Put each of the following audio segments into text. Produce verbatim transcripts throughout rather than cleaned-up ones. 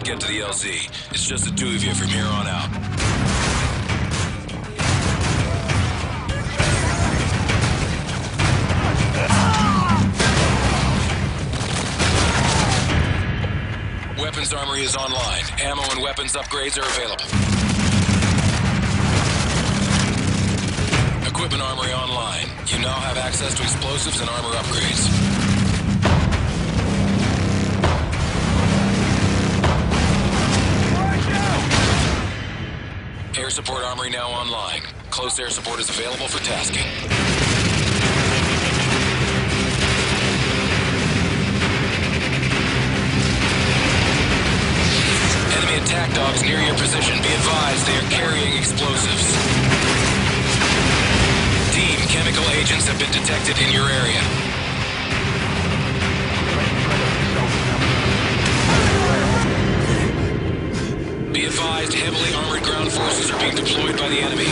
get to the L Z. It's just the two of you from here on out. Weapons armory is online. Ammo and weapons upgrades are available. Equipment armory online. You now have access to explosives and armor upgrades. Air support armory now online. Close air support is available for tasking. Enemy attack dogs near your position. Be advised, they are carrying explosives. Team, chemical agents have been detected in your area. Be advised, heavily armored ground forces are being deployed by the enemy.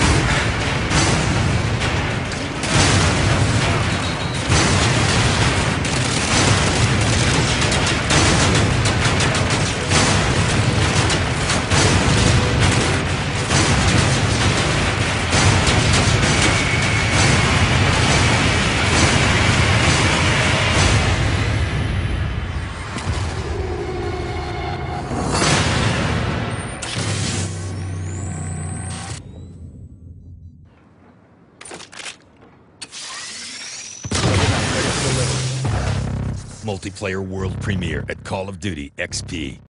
Multiplayer world premiere at Call of Duty X P.